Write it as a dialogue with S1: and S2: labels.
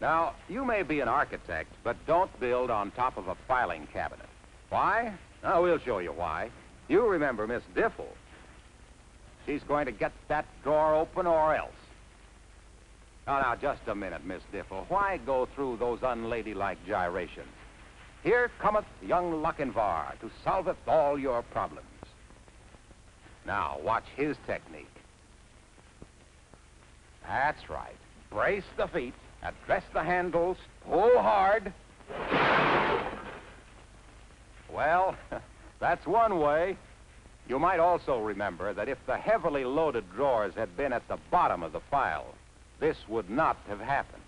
S1: Now, you may be an architect, but don't build on top of a filing cabinet. Why? Now, we'll show you why. You remember Miss Diffle. She's going to get that drawer open or else. Now, just a minute, Miss Diffle. Why go through those unladylike gyrations? Here cometh young Lochinvar to solveth all your problems. Now, watch his technique. That's right. Brace the feet, address the handles, pull hard. Well, that's one way. You might also remember that if the heavily loaded drawers had been at the bottom of the file, this would not have happened.